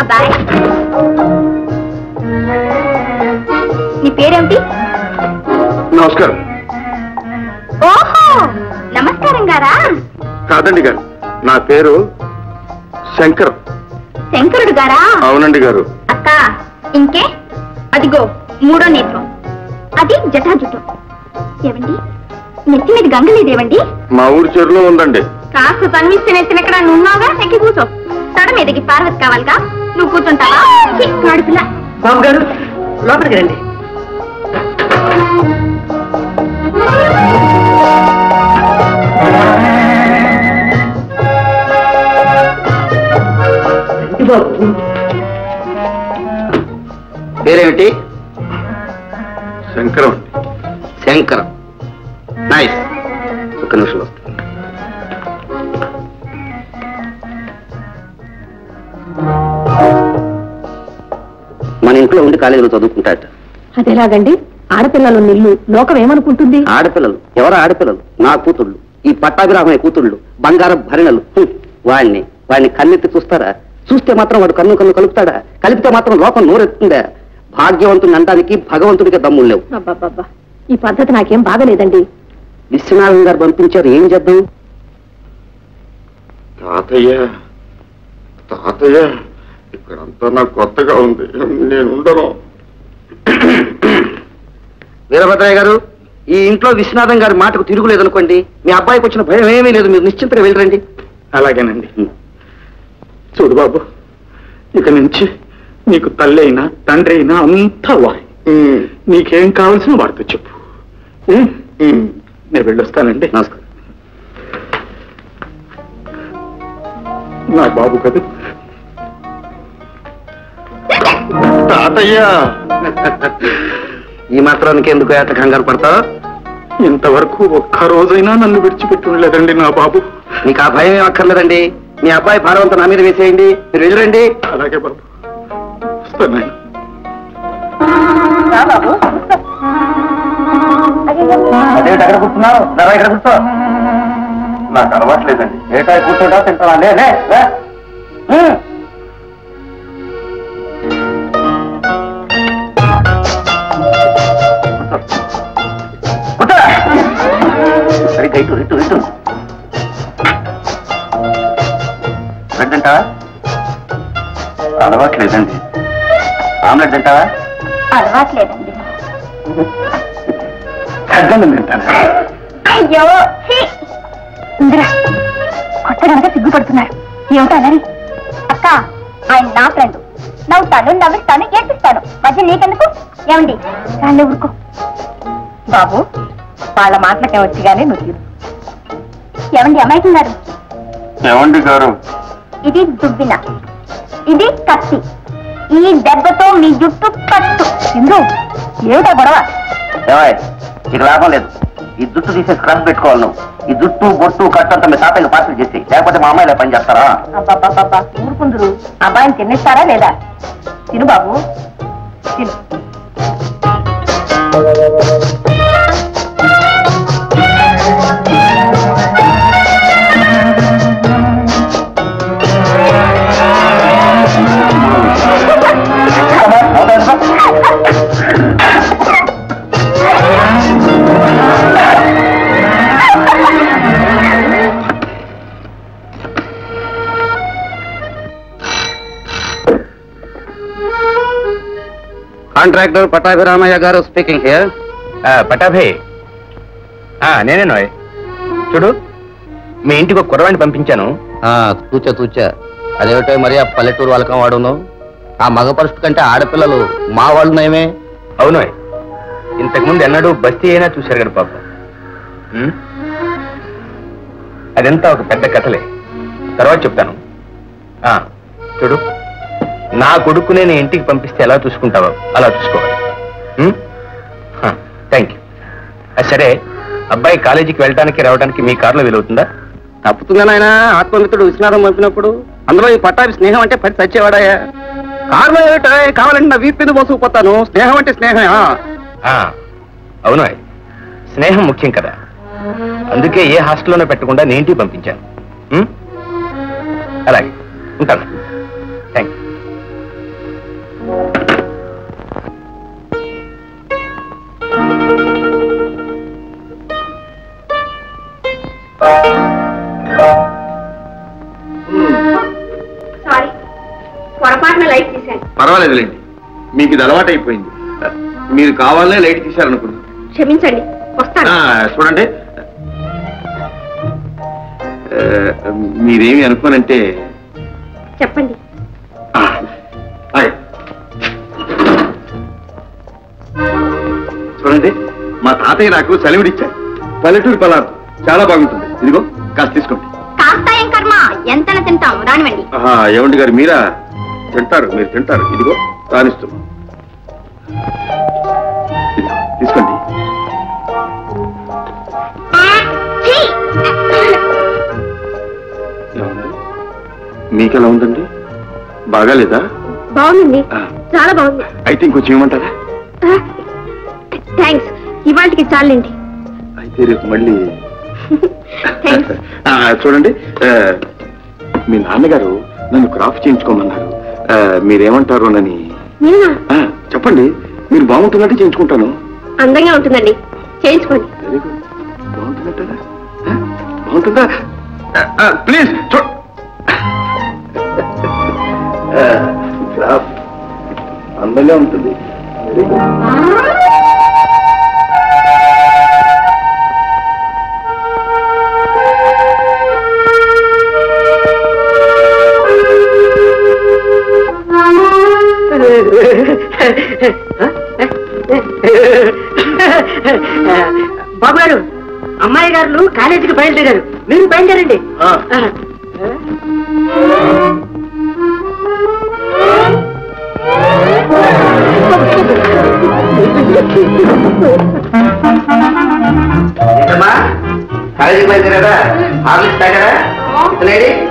బాబాయ్. నీ పేరేమిటి? నమస్కారం. ఓహో, నమస్కారం గారా? కాదండి గారు, నా పేరు శంకర్. శంకరుడు గారా? అవునండి గారు. అక్క, ఇంకే అదిగో మూడో నేత్రం, అది జటాజుటం. ఏవండి, నెత్తి మీద గంగ లేదేవండి? మా ఊరి చెరువులో ఉందండి. కాస్త తన్విస్తే నెత్తినెక్కడ నున్నావుగా, ఎక్కి కూర్చో. తడ మీదకి పార్వతి కావాలిగా, నువ్వు కూర్చుంటావా? కాడుపిల్ల. బాబు గారు లోపలికి రండి. పేరేమిటి? శంకరం. శంకరం. నైస్. ఒక్క నిమిషం వస్తుంది. మన ఇంట్లో ఉండి కాలేజీలో చదువుకుంటాట. అదేలాగండి? ఆడపిల్లలు నిల్లు లోకం ఏమనుకుంటుంది? ఆడపిల్లలు? ఎవరు ఆడపిల్లలు? నా కూతుళ్ళు, ఈ పట్టాభిరామయ్య కూతుళ్ళు, బంగారం భరిణలు. వాడిని కన్నెత్తి చూస్తారా? చూస్తే మాత్రం వాడు కన్ను కలుపుతాడా? కలిపితే మాత్రం లోకం నోరెత్తుందా? భాగ్యవంతుని అనడానికి భగవంతుడికి దమ్ములు లేవు. అబ్బాబ్బా, ఈ పద్ధతి నాకేం బాగలేదండి. విశ్వనాథం గారు పంపించారు, ఏం చేద్దాం? తాతయ్య, తాతయ్య, ఇక్కడంతా నాకు కొత్తగా ఉంది, నేను ఉండను. వీరభద్రయ్య గారు, ఈ ఇంట్లో విశ్వనాథం గారి మాటకు తిరుగులేదనుకోండి, మీ అబ్బాయికి వచ్చిన భయం ఏమీ లేదు, మీరు నిశ్చింతగా వెళ్ళరండి. అలాగేనండి. చూడు బాబు, ఇక నుంచి నీకు తల్లి అయినా తండ్రి అయినా అంతా వాయి. నీకేం కావాల్సిన వాడితో చెప్పు. నేను వెళ్ళొస్తానండి. నమస్కారం. నా బాబు కదా తాతయ్య. ఈ మాత్రానికి ఎందుకు ఏట కంగారు పడతావు? ఇంతవరకు ఒక్క రోజైనా నన్ను విడిచిపెట్టి ఉండలేదండి నా బాబు. మీకు ఆ భయం ఏం అక్కర్లేదండి. మీ అబ్బాయి భారవంతా నా మీద వేసేయండి, మీరు వెళ్ళరండి. అలాగే బాబు, వస్తాను. అదేంటి అక్కడ కూర్చున్నావు? ఇక్కడ కూర్చో. నాకు అలవాట్లేదండి. ఏటా కూర్చోటా తింటావా? లే. సరిగ్గా ఇటు ఇటు ఇటు. బ్రెడ్ తింటావా? అలవాట్లేదండి. ఆమ్లెట్ తింటావా? అలవాట్లేదండి. పెద్దలు తింటాను. అయ్యో, ఇందిరా కొత్త కనుక సిగ్గుపడుతున్నారు. ఏమిటనని? అక్క, ఆయన నా ఫ్రెండ్. నవ్వుతాను, నవ్విస్తాను, ఏడ్పిస్తాను. మధ్య నీకెందుకు? ఏమండి, రాళ్ళు ఊరుకో. బాబు, వాళ్ళ మాటలకే వచ్చి గానీ నువ్వు. ఏమండి అమాయకున్నారు? ఏమండి గారు? ఇది దుబ్బిన, ఇది కత్తి. ఈ దెబ్బతో మీ జుట్టు కట్టు. ఇందు, ఏమిటా గొడవ? ఇక లాభం లేదు. ఈ జుట్టు తీసేసి క్రష్ పెట్టుకోవాలి నువ్వు. ఈ జుట్టు బొట్టు కట్టంతా మీ తాతయ్యకి పార్సల్ చేసి, లేకపోతే మా అమ్మాయిలా పని చేస్తారా? అబ్బాబ్బాబ్బా, ఊరుకుందరు. అబ్బాయిని తినేస్తారా లేదా? తిను బాబు, తిను. కాంట్రాక్టర్ పట్టాభిరామయ్య గారు స్పీకింగ్ హియర్. పటాభే, నేనే నోయ్. చూడు, మీ ఇంటికి ఒక కుర్రవాణ్ణి పంపించాను. తూచా అదేమిటో మరి ఆ పల్లెటూరు వాళ్ళకం వాడును. ఆ మగ పరుషుడు కంటే ఆడపిల్లలు మా వాళ్ళు నయమే. అవునోయ్, ఇంతకుముందు ఎన్నడూ బస్తీ అయినా చూశారు కదా పాప. అదంతా ఒక పెద్ద కథలే, తర్వాత చెప్తాను. చూడు, నా కొడుకు నేను ఇంటికి పంపిస్తే ఎలా చూసుకుంటావో అలా చూసుకోవాలి. Thank you. సరే, అబ్బాయి కాలేజీకి వెళ్ళడానికి రావడానికి మీ కారులో వీలవుతుందా? తప్పుతుందా నాయన? ఆత్మమిత్రుడు విశ్వనాథం పంపినప్పుడు అందులో ఈ పట్టాభి స్నేహం అంటే పది చచ్చేవాడాయా? కారులో ఏమిటో కావాలంటే నా వీపు మీద మోసుకుపోతాను. స్నేహం అంటే స్నేహం. అవును, స్నేహం ముఖ్యం కదా. అందుకే ఏ హాస్టల్లోనే పెట్టకుండా నేను ఇంటికి పంపించాను. అలాగే ఉంటాను. Thank you. పొరపాటున లైట్ తీశాను. పర్వాలేదులేండి, మీకు ఇది అలవాటు అయిపోయింది. మీరు కావాలనే లైట్ తీశారనుకున్నాను. క్షమించండి, వస్తాను. చూడండి, మీరేమి అనుకోనంటే చెప్పండి. చూడండి, మా తాతయ్య నాకు సెలవుడిచ్చారు. పల్లెటూరు పలారం చాలా బాగుంటుంది. ఇదిగో కాస్త తీసుకోండి. కాస్త ఏం కర్మ, ఎంతన తింటాం, రానివ్వండి. ఏమండి గారు, మీరా తింటారు? మీరు తింటారు. ఇదిగో రానిస్తున్నాం, తీసుకోండి. మీకెలా ఉందండి? బాగాలేదా? బాగుందండి, చాలా బాగుంది. అయితే ఇంకొంచెం ఏమంటారా? థ్యాంక్స్, ఇవాళకి చాలండి. అయితే రేపు మళ్ళీ. థ్యాంక్స్. చూడండి, మీ నాన్నగారు నన్ను క్రాఫ్ట్ చేయించుకోమన్నారు. మీరేమంటారోనని. చెప్పండి, మీరు బాగుంటుందంటే చేయించుకుంటాను. అందంగా ఉంటుందండి, చేయించుకోండి. Very good. బాగుంటుందంటారా? బాగుంటుందా? ప్లీజ్ క్రాఫ్ట్ అందంగా ఉంటుంది. Very good. బాబు గారు, అమ్మాయి గారు కాలేజీకి బయలుదేరారు, మీరు బయలుదేరండి. కాలేజీకి బయలుదేరారా? హార్లిక్స్ తాగారా?